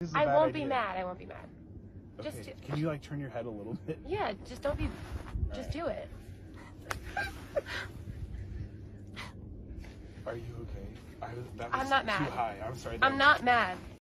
I won't be mad. I won't be mad. Okay. Just Can you like turn your head a little bit? yeah, just don't be. Just do it. Are you okay? That was I'm not too mad. high. I'm sorry. I'm not mad.